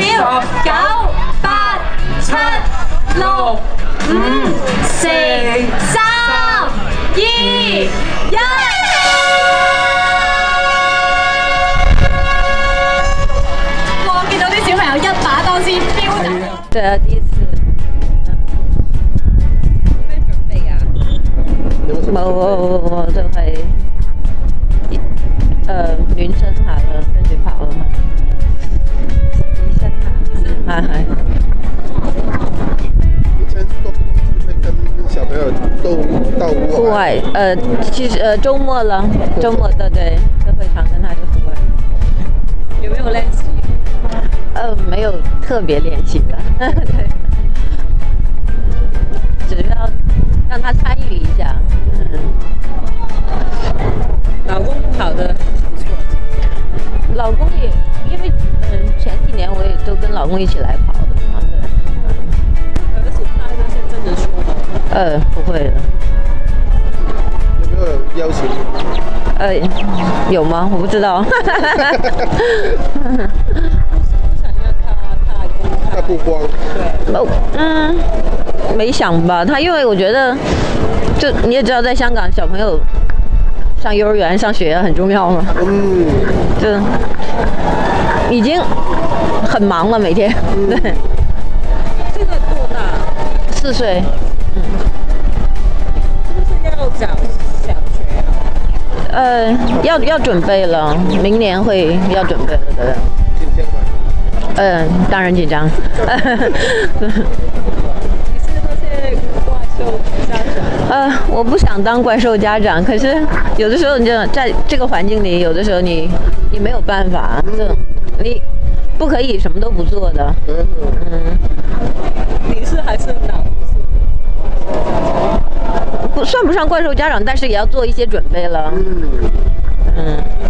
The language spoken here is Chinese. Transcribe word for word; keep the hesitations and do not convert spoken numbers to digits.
秒，九、八、七、六、五、四、三、二、一。我見到啲小朋友一把當先飆走。 對啊，第一次。 咩準備啊？ 冇，我我就係誒暖身下啦，跟住跑啦。暖身下，係係。 以前多不多是會跟小朋友都到戶外？ 戶外，呃，其實呃週末了，週末對對，都會常跟他去戶外。 有沒有練習？ 呃，沒有特別練習的，對，只要讓他參與一下。嗯， 老公跑得不錯， 老公也因為嗯前幾年我也都跟老公一起來跑的嘛，對。 而且他那些真人說嗎？ 呃，不會了。 有沒有邀請？ 呃，有嗎？我不知道。 他不光， 哦，嗯，没想吧。他因为我觉得，就你也知道，在香港小朋友上幼儿园、上学很重要嘛。 嗯， 就已经很忙了，每天。 嗯、 对。 这个多大？ 四岁。嗯。 是不是要找小学啊？ 呃，要要准备了，明年会要准备了的。 紧张吗？ 嗯，当然紧张。 你是那些怪兽家长？ 呃，我不想当怪兽家长，可是有的时候你就在这个环境里，有的时候你你没有办法，这你不可以什么都不做的。 嗯嗯。 你是还是老是？ 不算不上怪兽家长，但是也要做一些准备了。 嗯嗯。